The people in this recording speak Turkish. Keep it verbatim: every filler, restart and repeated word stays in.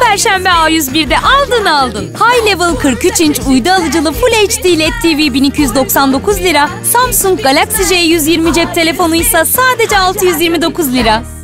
Perşembe A yüz bir'de aldın aldın. High Level kırk üç inç uydu alıcılı Full H D L E D T V bin iki yüz doksan dokuz lira. Samsung Galaxy J yüz yirmi cep telefonuysa sadece altı yüz yirmi dokuz lira.